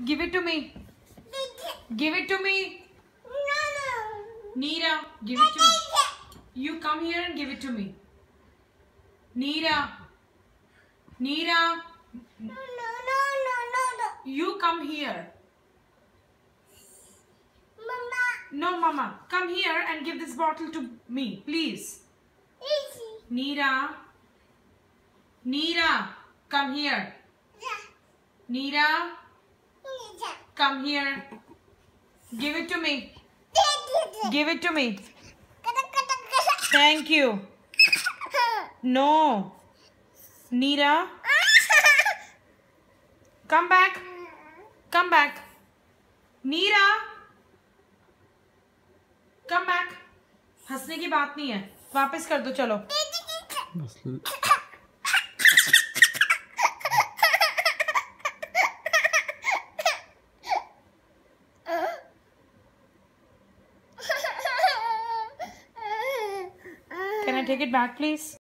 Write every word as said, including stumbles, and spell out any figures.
Give it to me. Give it to me. Neera, give it to me. You come here and give it to me. Neera. Neera. No, no, no, no, no. You come here. Mama. No, Mama. Come here and give this bottle to me, please. Easy. Neera. Neera, come here. Yeah. Neera, Yeah. come here. Give it to me. Yeah. Give it to me. Kata, kata, kata. Thank you. No. Neera, come back. Come back. Neera, come back. हंसने की बात नहीं है. वापस कर दो चलो. Can I take it back, please?